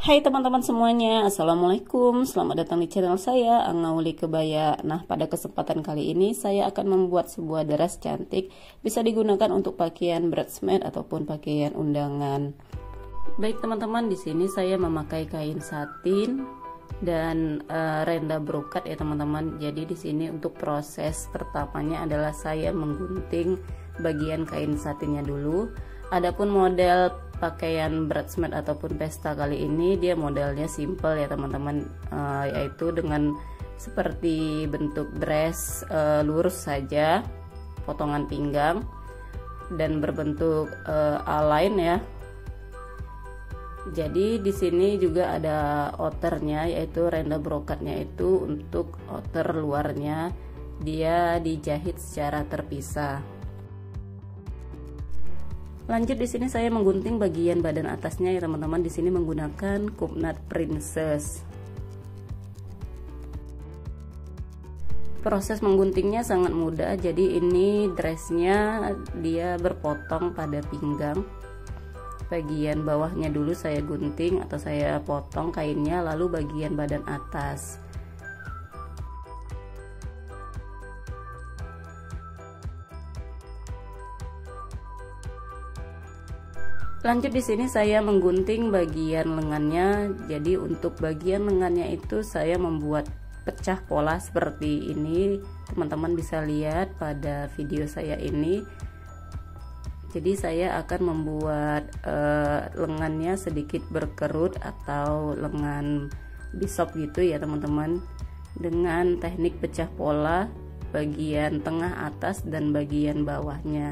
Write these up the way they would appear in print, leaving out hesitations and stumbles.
Hai teman-teman semuanya, Assalamualaikum. Selamat datang di channel saya, Angauli Kebaya. Nah, pada kesempatan kali ini saya akan membuat sebuah dress cantik. Bisa digunakan untuk pakaian bridesmaid ataupun pakaian undangan. Baik teman-teman, di sini saya memakai kain satin dan renda brokat ya teman-teman. Jadi di sini untuk proses pertamanya adalah saya menggunting bagian kain satinnya dulu. Adapun model pakaian bridesmaid ataupun pesta kali ini dia modelnya simple ya teman-teman, yaitu dengan seperti bentuk dress lurus saja, potongan pinggang dan berbentuk A-line ya. Jadi di sini juga ada outernya, yaitu renda brokatnya itu untuk outer luarnya dia dijahit secara terpisah. Lanjut di sini saya menggunting bagian badan atasnya ya teman-teman. Di sini menggunakan Kupnat Princess. Proses mengguntingnya sangat mudah. Jadi ini dressnya dia berpotong pada pinggang. Bagian bawahnya dulu saya gunting atau saya potong kainnya, lalu bagian badan atas. Lanjut di sini saya menggunting bagian lengannya. Jadi untuk bagian lengannya itu saya membuat pecah pola seperti ini. Teman-teman bisa lihat pada video saya ini. Jadi saya akan membuat lengannya sedikit berkerut atau lengan bishop gitu ya teman-teman, dengan teknik pecah pola bagian tengah atas dan bagian bawahnya.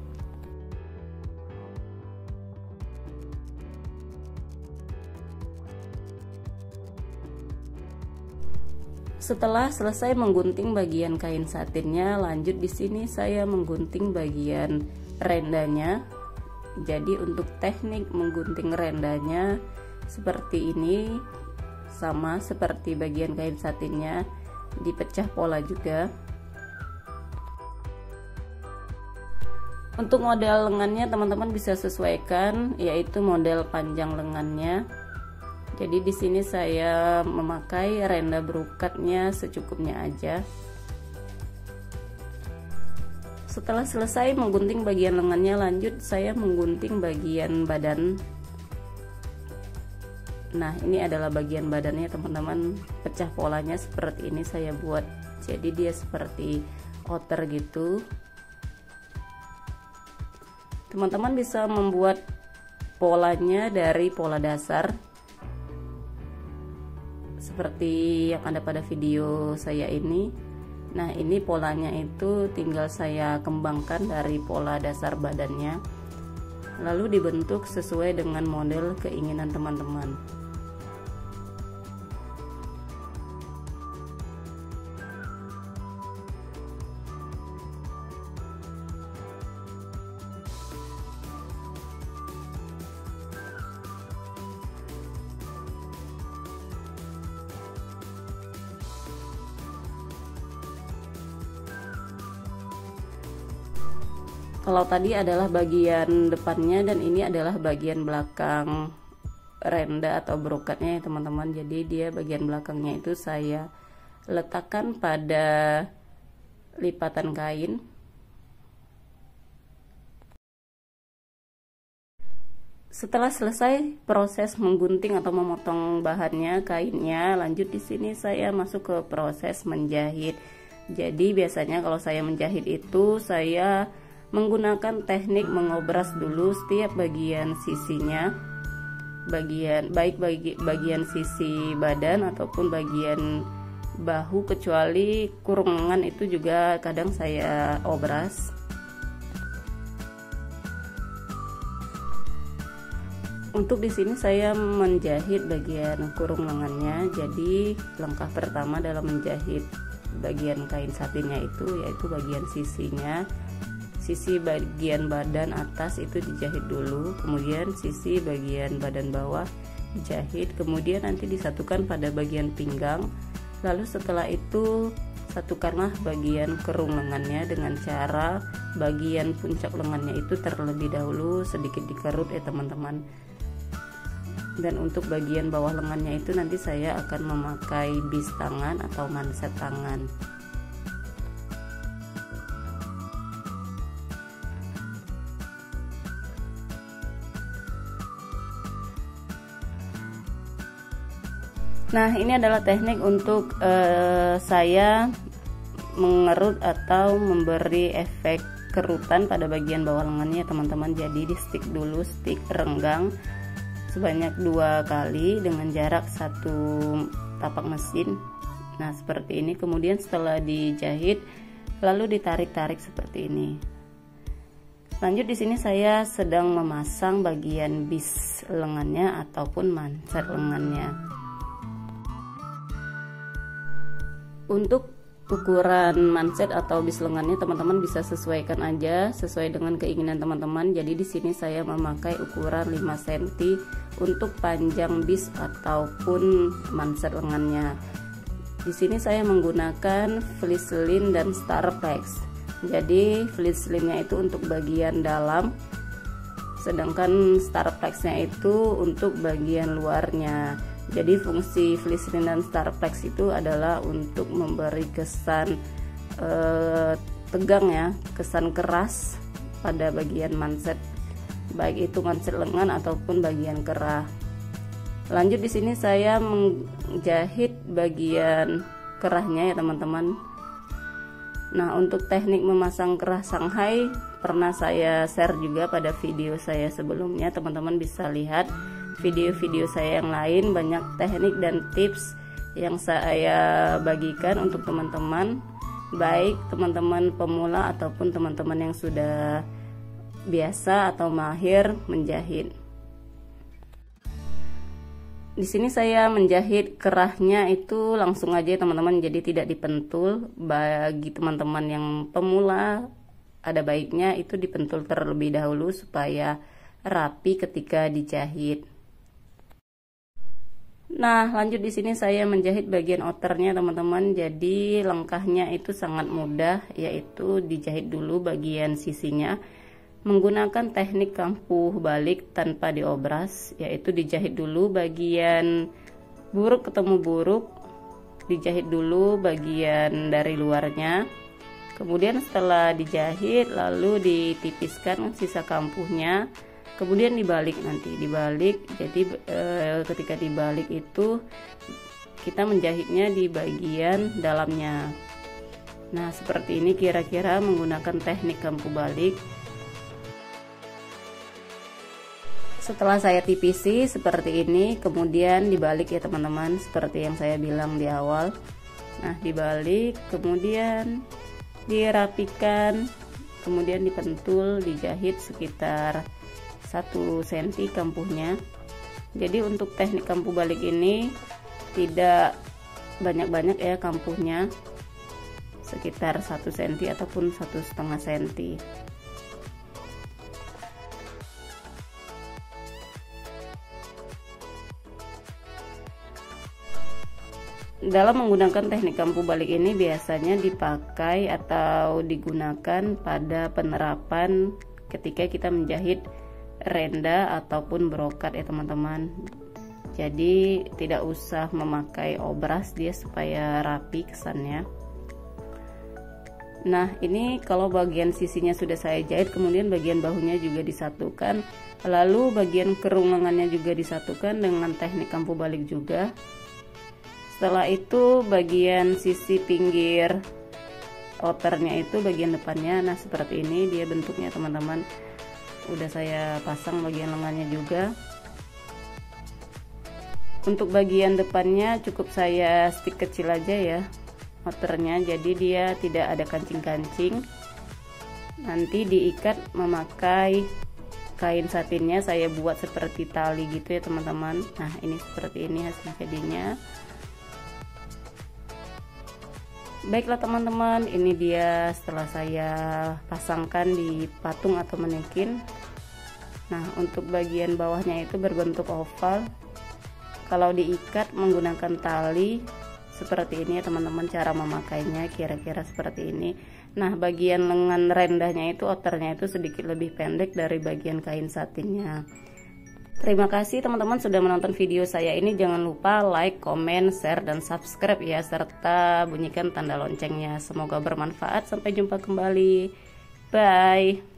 Setelah selesai menggunting bagian kain satinnya, lanjut di sini saya menggunting bagian rendanya. Jadi untuk teknik menggunting rendanya seperti ini, sama seperti bagian kain satinnya, dipecah pola juga. Untuk model lengannya teman-teman bisa sesuaikan, yaitu model panjang lengannya. Jadi di sini saya memakai renda brokatnya secukupnya aja. Setelah selesai menggunting bagian lengannya, lanjut saya menggunting bagian badan. Nah, ini adalah bagian badannya teman-teman. Pecah polanya seperti ini saya buat. Jadi dia seperti outer gitu. Teman-teman bisa membuat polanya dari pola dasar seperti yang ada pada video saya ini. Nah, ini polanya itu tinggal saya kembangkan dari pola dasar badannya, lalu dibentuk sesuai dengan model keinginan teman-teman. Kalau tadi adalah bagian depannya dan ini adalah bagian belakang renda atau brokatnya ya teman-teman. Jadi dia bagian belakangnya itu saya letakkan pada lipatan kain. Setelah selesai proses menggunting atau memotong bahannya, kainnya, lanjut di sini saya masuk ke proses menjahit. Jadi biasanya kalau saya menjahit itu saya menggunakan teknik mengobras dulu setiap bagian sisinya, bagian sisi badan ataupun bagian bahu, kecuali kurung lengan itu juga kadang saya obras. Untuk di sini saya menjahit bagian kurung lengannya. Jadi langkah pertama dalam menjahit bagian kain satinnya itu yaitu bagian sisinya. Sisi bagian badan atas itu dijahit dulu, kemudian sisi bagian badan bawah dijahit, kemudian nanti disatukan pada bagian pinggang. Lalu setelah itu satukanlah bagian kerung lengannya dengan cara bagian puncak lengannya itu terlebih dahulu sedikit dikerut ya teman-teman. Dan untuk bagian bawah lengannya itu nanti saya akan memakai bis tangan atau manset tangan. Nah, ini adalah teknik untuk saya mengerut atau memberi efek kerutan pada bagian bawah lengannya teman-teman. Jadi di stick dulu, stick renggang sebanyak 2 kali dengan jarak 1 tapak mesin. Nah, seperti ini. Kemudian setelah dijahit lalu ditarik-tarik seperti ini. Lanjut, di sini saya sedang memasang bagian bis lengannya ataupun manset lengannya. Untuk ukuran manset atau bis lengannya teman-teman bisa sesuaikan aja sesuai dengan keinginan teman-teman. Jadi di sini saya memakai ukuran 5 cm untuk panjang bis ataupun manset lengannya. Di sini saya menggunakan fleece-lin dan starflex. Jadi fleece-linnya itu untuk bagian dalam, sedangkan starflexnya itu untuk bagian luarnya. Jadi fungsi fleece-lin dan starflex itu adalah untuk memberi kesan tegang ya, kesan keras pada bagian manset, baik itu manset lengan ataupun bagian kerah. Lanjut, di sini saya menjahit bagian kerahnya ya teman-teman. Nah, untuk teknik memasang kerah Shanghai pernah saya share juga pada video saya sebelumnya. Teman-teman bisa lihat video-video saya yang lain, banyak teknik dan tips yang saya bagikan untuk teman-teman, baik teman-teman pemula ataupun teman-teman yang sudah biasa atau mahir menjahit. Di sini saya menjahit kerahnya itu langsung aja teman-teman, jadi tidak dipentul. Bagi teman-teman yang pemula ada baiknya itu dipentul terlebih dahulu supaya rapi ketika dijahit. Nah, lanjut, di sini saya menjahit bagian outernya teman-teman. Jadi langkahnya itu sangat mudah, yaitu dijahit dulu bagian sisinya menggunakan teknik kampuh balik tanpa diobras, yaitu dijahit dulu bagian buruk ketemu buruk, dijahit dulu bagian dari luarnya. Kemudian setelah dijahit lalu ditipiskan sisa kampuhnya. Kemudian dibalik, nanti dibalik. Jadi ketika dibalik itu kita menjahitnya di bagian dalamnya. Nah, seperti ini kira-kira menggunakan teknik kampuh balik. Setelah saya tipisi seperti ini, kemudian dibalik ya teman-teman, seperti yang saya bilang di awal. Nah, dibalik, kemudian dirapikan, kemudian dipentul, dijahit sekitar 1 cm kampuhnya. Jadi untuk teknik kampuh balik ini tidak banyak-banyak ya kampuhnya, sekitar 1 cm ataupun 1,5 cm. Dalam menggunakan teknik kampuh balik ini biasanya dipakai atau digunakan pada penerapan ketika kita menjahit renda ataupun brokat ya teman-teman. Jadi tidak usah memakai obras dia supaya rapi kesannya. Nah, ini kalau bagian sisinya sudah saya jahit, kemudian bagian bahunya juga disatukan, lalu bagian kerung lengannya juga disatukan dengan teknik kampuh balik juga. Setelah itu bagian sisi pinggir outernya itu bagian depannya, nah seperti ini dia bentuknya teman-teman. Udah saya pasang bagian lengannya juga. Untuk bagian depannya cukup saya stick kecil aja ya outernya, jadi dia tidak ada kancing-kancing. Nanti diikat memakai kain satinnya, saya buat seperti tali gitu ya teman-teman. Nah, ini seperti ini hasil jadinya. Baiklah teman-teman, ini dia setelah saya pasangkan di patung atau manekin. Nah, untuk bagian bawahnya itu berbentuk oval. Kalau diikat menggunakan tali seperti ini ya teman-teman, cara memakainya kira-kira seperti ini. Nah, bagian lengan rendahnya itu outernya itu sedikit lebih pendek dari bagian kain satinnya. Terima kasih teman-teman sudah menonton video saya ini. Jangan lupa like, comment, share, dan subscribe ya, serta bunyikan tanda loncengnya. Semoga bermanfaat. Sampai jumpa kembali. Bye.